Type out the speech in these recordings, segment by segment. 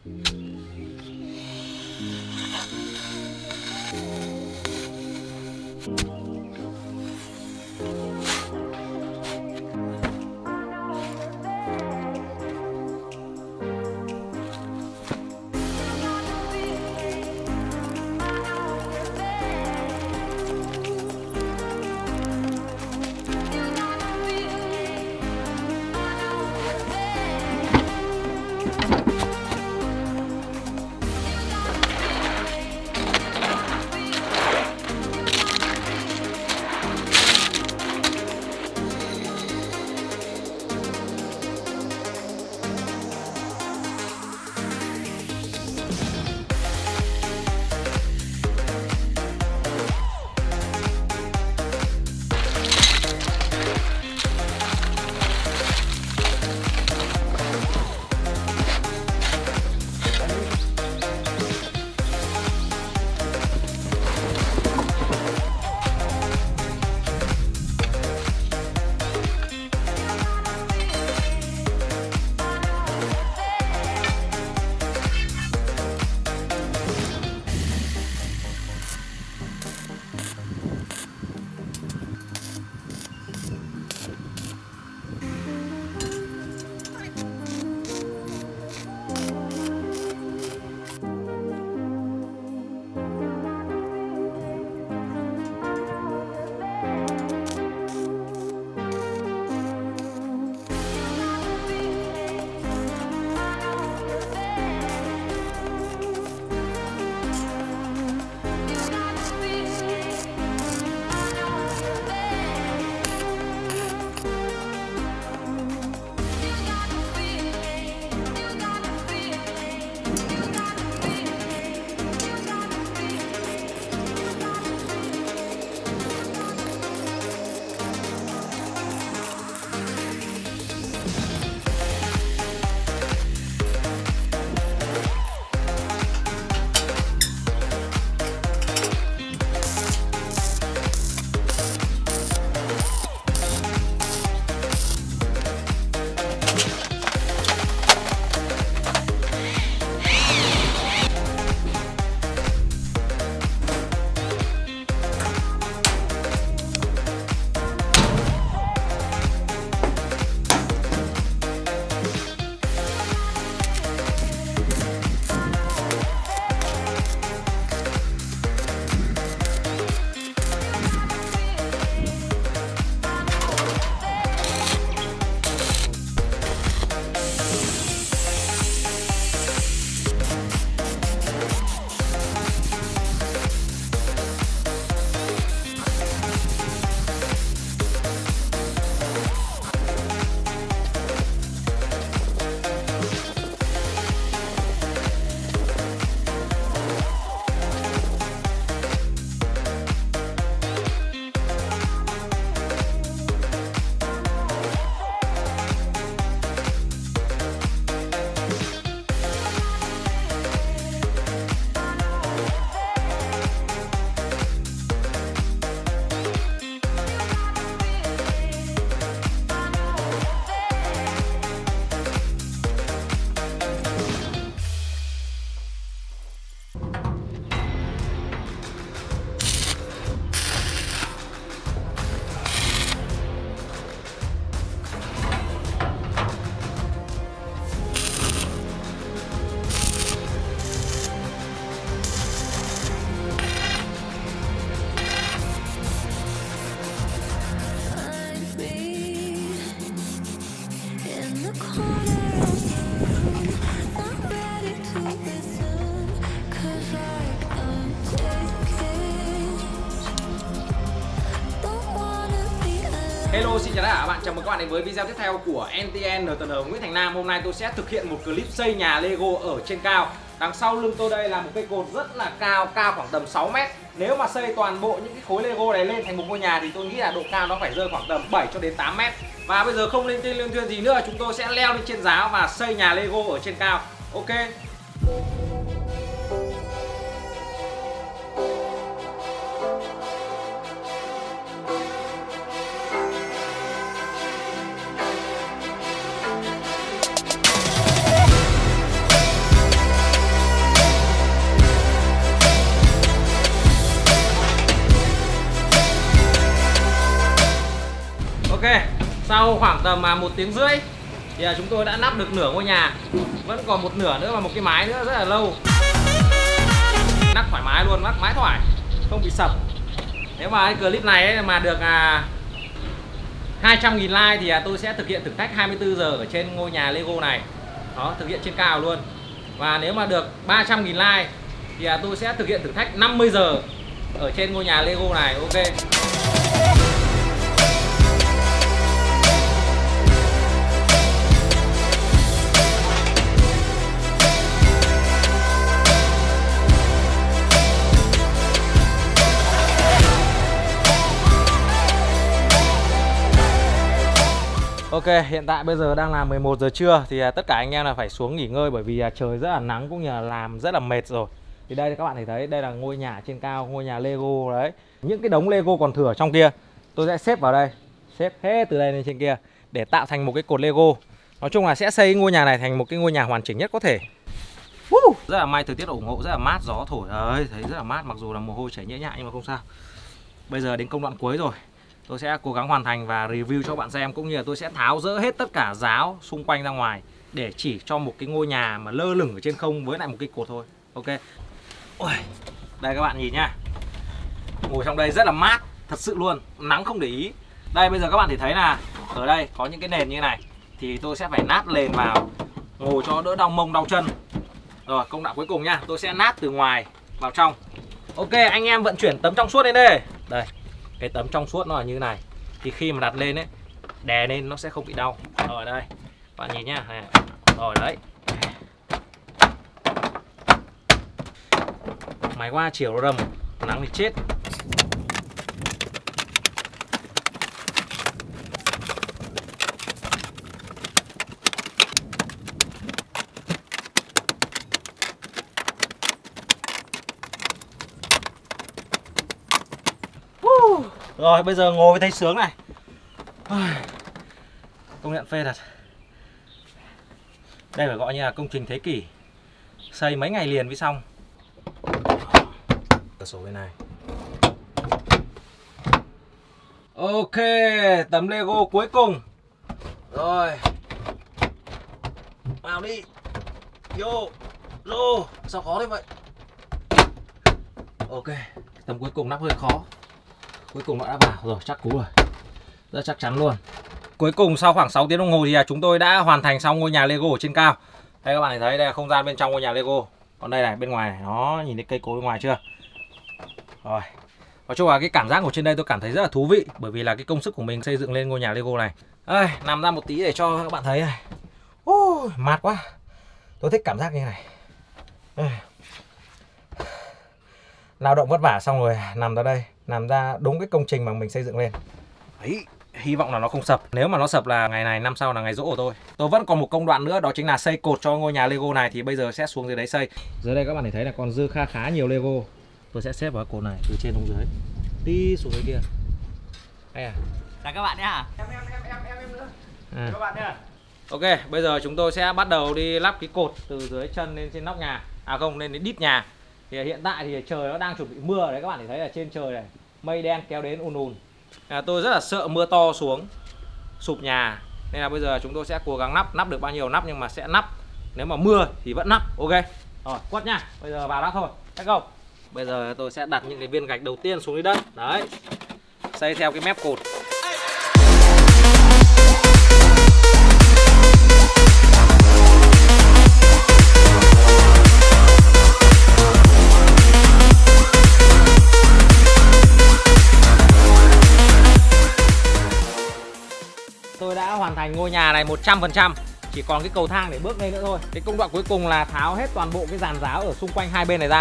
Hello, xin chào tất cả các bạn, chào mừng các bạn đến với video tiếp theo của NTN NTN Nguyễn Thành Nam. Hôm nay tôi sẽ thực hiện một clip xây nhà Lego ở trên cao. Đằng sau lưng tôi đây là một cây cột rất là cao, cao khoảng tầm 6 mét. Nếu mà xây toàn bộ những cái khối Lego này lên thành một ngôi nhà thì tôi nghĩ là độ cao nó phải rơi khoảng tầm 7 cho đến 8 mét. Và bây giờ không linh tinh liên thuyên gì nữa, chúng tôi sẽ leo lên trên giá và xây nhà Lego ở trên cao. Ok. Sau khoảng tầm 1 tiếng rưỡi thì chúng tôi đã nắp được nửa ngôi nhà. Vẫn còn một nửa nữa và một cái mái nữa rất là lâu. Nắp thoải mái luôn, nắp mái thoải, không bị sập. Nếu mà cái clip này ấy mà được 200.000 like thì tôi sẽ thực hiện thử thách 24 giờ ở trên ngôi nhà Lego này. Đó, thực hiện trên cao luôn. Và nếu mà được 300.000 like thì tôi sẽ thực hiện thử thách 50 giờ ở trên ngôi nhà Lego này. Ok. Ok, hiện tại bây giờ đang là 11 giờ trưa thì tất cả anh em là phải xuống nghỉ ngơi bởi vì trời rất là nắng cũng như là làm rất là mệt rồi. Thì đây các bạn thấy đây là ngôi nhà trên cao, ngôi nhà Lego đấy. Những cái đống Lego còn thừa trong kia tôi sẽ xếp vào đây, xếp hết từ đây lên trên kia để tạo thành một cái cột Lego. Nói chung là sẽ xây ngôi nhà này thành một cái ngôi nhà hoàn chỉnh nhất có thể. Rất là may thời tiết ủng hộ, rất là mát, gió thổi ơi, thấy rất là mát, mặc dù là mồ hôi chảy nhễ nhại nhưng mà không sao. Bây giờ đến công đoạn cuối rồi. Tôi sẽ cố gắng hoàn thành và review cho bạn xem, cũng như là tôi sẽ tháo dỡ hết tất cả ráo xung quanh ra ngoài để chỉ cho một cái ngôi nhà mà lơ lửng ở trên không với lại một cái cột thôi. Ok. Ôi, đây các bạn nhìn nhá. Ngồi trong đây rất là mát, thật sự luôn, nắng không để ý. Đây bây giờ các bạn thể thấy là ở đây có những cái nền như này thì tôi sẽ phải nát nền vào ngồi cho đỡ đau mông đau chân. Rồi, công đoạn cuối cùng nha, tôi sẽ nát từ ngoài vào trong. Ok, anh em vận chuyển tấm trong suốt lên đây. Đây. Cái tấm trong suốt nó là như thế này thì khi mà đặt lên ấy, đè lên nó sẽ không bị đau. Rồi đây, bạn nhìn nhá. Rồi đấy. Máy qua chiều nó rầm, nắng thì chết. Rồi bây giờ ngồi thấy sướng này. Công nhận phê thật. Đây phải gọi như là công trình thế kỷ. Xây mấy ngày liền mới xong. Cửa sổ bên này. Ok, tấm Lego cuối cùng. Rồi. Vào đi. Vô. Vô. Sao khó thế vậy? Ok, tấm cuối cùng nắp hơi khó. Cuối cùng nó đã vào rồi, chắc cú rồi. Rất chắc chắn luôn. Cuối cùng sau khoảng 6 tiếng đồng hồ thì chúng tôi đã hoàn thành xong ngôi nhà Lego ở trên cao. Đây các bạn thấy đây là không gian bên trong ngôi nhà Lego. Còn đây này, bên ngoài này, nó nhìn thấy cây cối bên ngoài chưa? Rồi. Nói chung là cái cảm giác của trên đây tôi cảm thấy rất là thú vị, bởi vì là cái công sức của mình xây dựng lên ngôi nhà Lego này. Đây, nằm ra một tí để cho các bạn thấy này. Mát quá. Tôi thích cảm giác như này. Lao động vất vả xong rồi nằm ra đây, nằm ra đúng cái công trình mà mình xây dựng lên. Đấy, hy vọng là nó không sập. Nếu mà nó sập là ngày này năm sau là ngày giỗ của tôi. Tôi vẫn còn một công đoạn nữa, đó chính là xây cột cho ngôi nhà Lego này. Thì bây giờ sẽ xuống dưới đấy xây. Dưới đây các bạn thấy là còn dư khá nhiều Lego. Tôi sẽ xếp vào cột này từ trên xuống dưới, tí xuống dưới kia. Đây à. Chào các bạn nhá. Em nữa. Các bạn nhá. Ok, bây giờ chúng tôi sẽ bắt đầu đi lắp cái cột từ dưới chân lên trên nóc nhà. À không, lên đến đít nhà. Thì hiện tại thì trời nó đang chuẩn bị mưa đấy, các bạn thấy là trên trời này mây đen kéo đến ùn. Tôi rất là sợ mưa to xuống sụp nhà, nên là bây giờ chúng tôi sẽ cố gắng nắp được bao nhiêu nắp, nhưng mà sẽ nắp, nếu mà mưa thì vẫn nắp. Ok rồi, quất nha, bây giờ vào nắp thôi. Let's go. Bây giờ tôi sẽ đặt những cái viên gạch đầu tiên xuống dưới đất đấy, xây theo cái mép cột. Tôi đã hoàn thành ngôi nhà này 100%, chỉ còn cái cầu thang để bước lên nữa thôi. Cái công đoạn cuối cùng là tháo hết toàn bộ cái dàn giáo ở xung quanh hai bên này ra.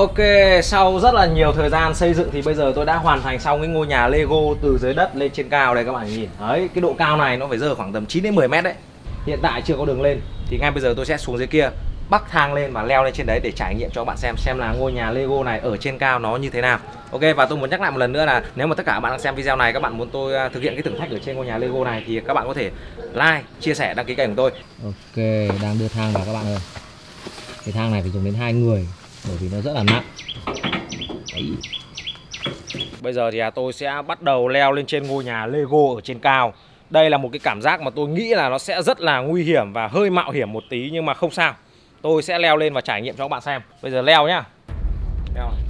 Ok, sau rất là nhiều thời gian xây dựng thì bây giờ tôi đã hoàn thành xong cái ngôi nhà Lego từ dưới đất lên trên cao đây các bạn nhìn. Đấy, cái độ cao này nó phải rơi khoảng tầm 9 đến 10 mét đấy. Hiện tại chưa có đường lên thì ngay bây giờ tôi sẽ xuống dưới kia, bắc thang lên và leo lên trên đấy để trải nghiệm cho các bạn xem là ngôi nhà Lego này ở trên cao nó như thế nào. Ok, và tôi muốn nhắc lại một lần nữa là nếu mà tất cả các bạn đang xem video này, các bạn muốn tôi thực hiện cái thử thách ở trên ngôi nhà Lego này thì các bạn có thể like, chia sẻ, đăng ký kênh của tôi. Ok, đang đưa thang vào các bạn ơi. Cái thang này phải dùng đến 2 người bởi vì nó rất là nặng. Đấy. Bây giờ thì tôi sẽ bắt đầu leo lên trên ngôi nhà Lego ở trên cao. Đây là một cái cảm giác mà tôi nghĩ là nó sẽ rất là nguy hiểm và hơi mạo hiểm một tí, nhưng mà không sao. Tôi sẽ leo lên và trải nghiệm cho các bạn xem. Bây giờ leo nhá. Leo này.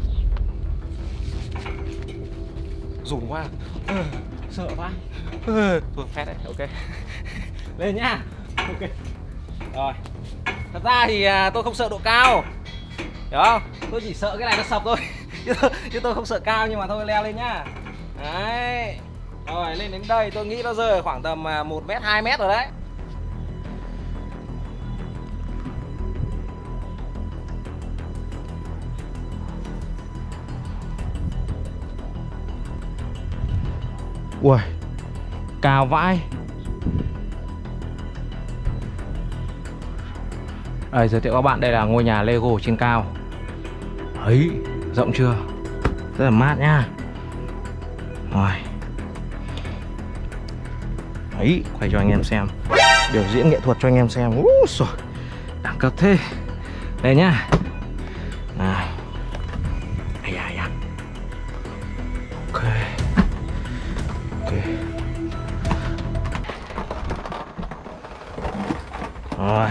Rủn quá. Sợ quá. Thôi phét đấy, ok. Lên nhá. Ok. Rồi. Thật ra thì tôi không sợ độ cao. Hiểu không? Tôi chỉ sợ cái này nó sập thôi. Chứ tôi không sợ cao, nhưng mà thôi leo lên nhá. Đấy. Rồi lên đến đây tôi nghĩ nó rơi ở khoảng tầm 1 mét 2 mét rồi đấy. Ui, cao vãi. Đây, giới thiệu các bạn, đây là ngôi nhà Lego trên cao. Ấy, rộng chưa? Rất là mát nhá. Rồi. Ấy, quay cho anh em xem. Biểu diễn nghệ thuật cho anh em xem. Rồi, đẳng cấp thế. Đây nhá. Này. Ây da, da. Ok. Ok. Rồi.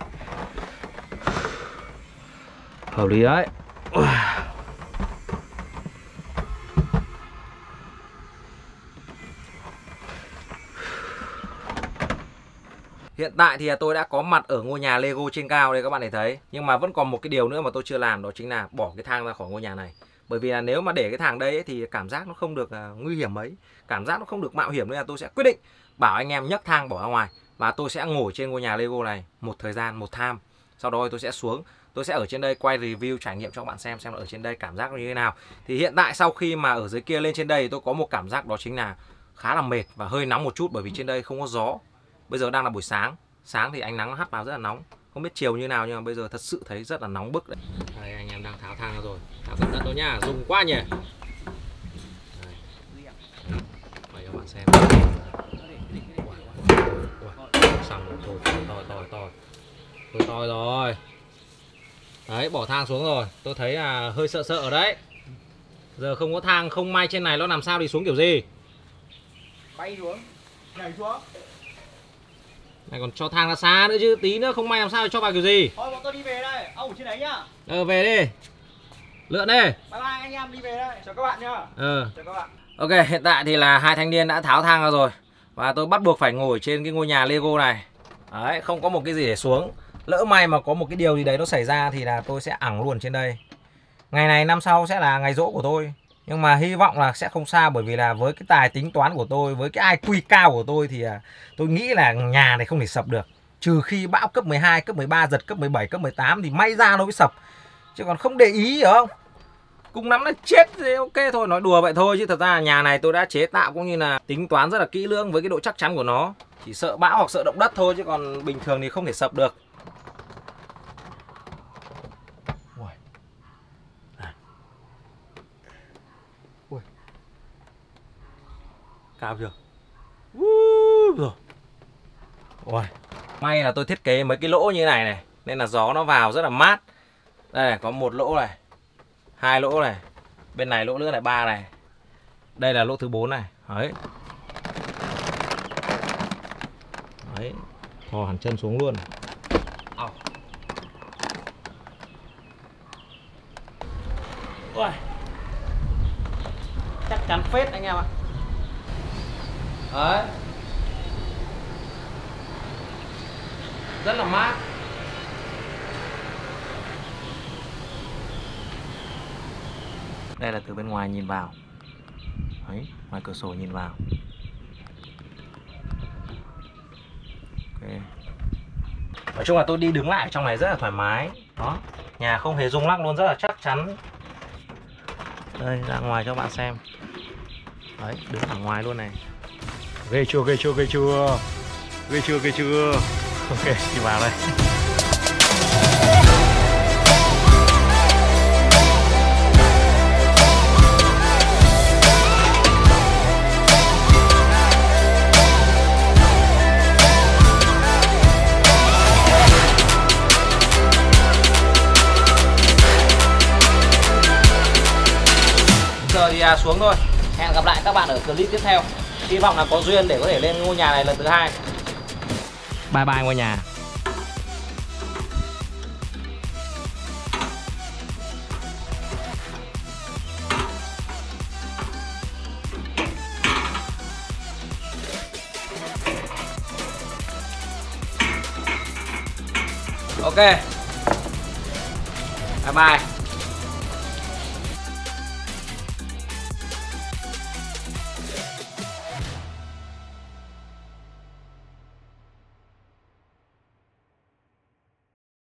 Hợp lý đấy. Hiện tại thì tôi đã có mặt ở ngôi nhà Lego trên cao đây các bạn để thấy. Nhưng mà vẫn còn một cái điều nữa mà tôi chưa làm, đó chính là bỏ cái thang ra khỏi ngôi nhà này. Bởi vì là nếu mà để cái thang đây ấy, thì cảm giác nó không được nguy hiểm mấy, cảm giác nó không được mạo hiểm, nên là tôi sẽ quyết định bảo anh em nhấc thang bỏ ra ngoài. Và tôi sẽ ngồi trên ngôi nhà Lego này một thời gian, một time. Sau đó tôi sẽ xuống, tôi sẽ ở trên đây quay review trải nghiệm cho các bạn xem là ở trên đây cảm giác nó như thế nào. Thì hiện tại sau khi mà ở dưới kia lên trên đây tôi có một cảm giác đó chính là khá là mệt và hơi nóng một chút, bởi vì trên đây không có gió. Bây giờ đang là buổi sáng, sáng thì ánh nắng nó hắt vào rất là nóng. Không biết chiều như nào nhưng mà bây giờ thật sự thấy rất là nóng bức đấy. Đây anh em đang tháo thang ra rồi, tháo cẩn thận thôi nhá, dùng quá nhỉ. Đây. Quay cho bạn xem. Xong rồi, thôi to rồi. Đấy, bỏ thang xuống rồi. Tôi thấy là hơi sợ ở đấy. Giờ không có thang, không may trên này nó làm sao đi xuống kiểu gì. Bay xuống, nhảy xuống. Này còn cho thang ra xa nữa chứ, tí nữa không may làm sao cho vào kiểu gì. Thôi bọn tôi đi về đây, ông ở trên đấy nhá. Về đi. Lượn đi. Bye bye anh em, đi về đây. Chào các bạn nhá. Chào các bạn. Ok, hiện tại thì là hai thanh niên đã tháo thang ra rồi. Và tôi bắt buộc phải ngồi trên cái ngôi nhà Lego này. Đấy, không có một cái gì để xuống. Lỡ may mà có một cái điều gì đấy nó xảy ra thì là tôi sẽ ẳng luôn trên đây. Ngày này năm sau sẽ là ngày giỗ của tôi. Nhưng mà hy vọng là sẽ không sao, bởi vì là với cái tài tính toán của tôi, với cái IQ cao của tôi thì tôi nghĩ là nhà này không thể sập được. Trừ khi bão cấp 12, cấp 13, giật cấp 17, cấp 18 thì may ra nó mới sập. Chứ còn không để ý, hiểu không? Cùng lắm là chết thì ok thôi, nói đùa vậy thôi. Chứ thật ra nhà này tôi đã chế tạo cũng như là tính toán rất là kỹ lưỡng với cái độ chắc chắn của nó. Chỉ sợ bão hoặc sợ động đất thôi, chứ còn bình thường thì không thể sập được. Cao chưa? Rồi. Ôi, may là tôi thiết kế mấy cái lỗ như này này nên là gió nó vào rất là mát. Đây này, có một lỗ này, 2 lỗ này, bên này lỗ nữa này, 3 này. Đây là lỗ thứ 4 này. Đấy. Đấy. Thò hẳn chân xuống luôn. Ôi. Chắc chắn phết anh em ạ. Đấy. Rất là mát. Đây là từ bên ngoài nhìn vào. Đấy, ngoài cửa sổ nhìn vào. Ok. Nói chung là tôi đi đứng lại trong này rất là thoải mái. Đó, nhà không hề rung lắc luôn, rất là chắc chắn. Đây, ra ngoài cho bạn xem. Đấy, đứng ở ngoài luôn này. Ghê chưa, ghê chưa, ghê chưa. Ghê chưa, ghê chưa. Ok, đi vào đây. Giờ thì xuống thôi. Hẹn gặp lại các bạn ở clip tiếp theo. Hy vọng là có duyên để có thể lên ngôi nhà này lần thứ 2. Bye bye ngôi nhà. Ok. Bye bye.